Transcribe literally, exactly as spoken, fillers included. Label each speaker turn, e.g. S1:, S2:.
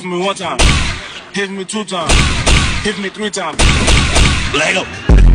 S1: me one time, hit me two times, hit me three times. Lego.